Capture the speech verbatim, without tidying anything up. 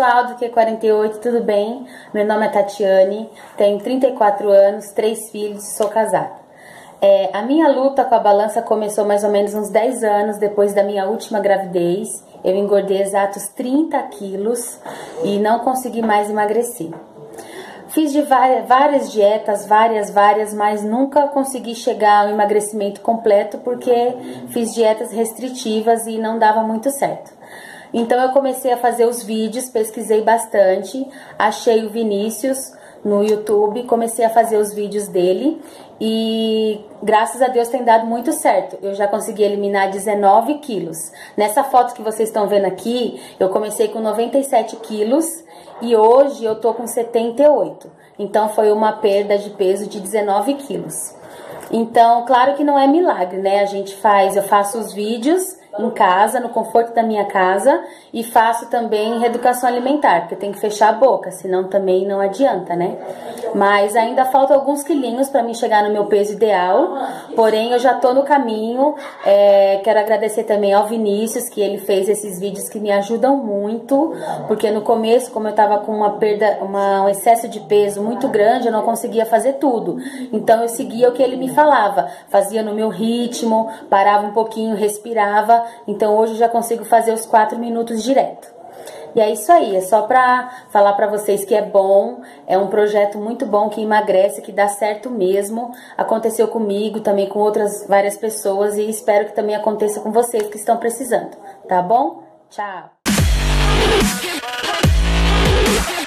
pessoal do Q quarenta e oito, tudo bem? Meu nome é Tatiane, tenho trinta e quatro anos, três filhos e sou casada. É, a minha luta com a balança começou mais ou menos uns dez anos depois da minha última gravidez. Eu engordei exatos trinta quilos e não consegui mais emagrecer. Fiz de várias, várias dietas, várias, várias, mas nunca consegui chegar ao emagrecimento completo porque fiz dietas restritivas e não dava muito certo. Então eu comecei a fazer os vídeos, pesquisei bastante, achei o Vinícius no YouTube, comecei a fazer os vídeos dele e graças a Deus tem dado muito certo. Eu já consegui eliminar dezenove quilos. Nessa foto que vocês estão vendo aqui, eu comecei com noventa e sete quilos e hoje eu tô com setenta e oito. Então foi uma perda de peso de dezenove quilos. Então, claro que não é milagre, né? A gente faz, eu faço os vídeos em casa, no conforto da minha casa, e faço também reeducação alimentar, porque tem que fechar a boca, senão também não adianta, né? Mas ainda falta alguns quilinhos para mim chegar no meu peso ideal, porém eu já tô no caminho. É, quero agradecer também ao Vinícius, que ele fez esses vídeos que me ajudam muito, porque no começo, como eu tava com uma perda, uma, um excesso de peso muito grande, eu não conseguia fazer tudo. Então eu seguia o que ele me falava, fazia no meu ritmo, parava um pouquinho, respirava. Então hoje eu já consigo fazer os quatro minutos direto. E é isso aí, é só pra falar pra vocês que é bom, é um projeto muito bom que emagrece, que dá certo mesmo. Aconteceu comigo, também com outras várias pessoas e espero que também aconteça com vocês que estão precisando, tá bom? Tchau!